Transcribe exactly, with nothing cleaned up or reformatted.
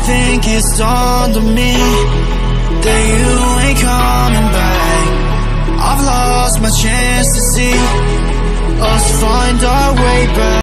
think it's dawned on me that you ain't coming back. I've lost my chance to see us find our way back.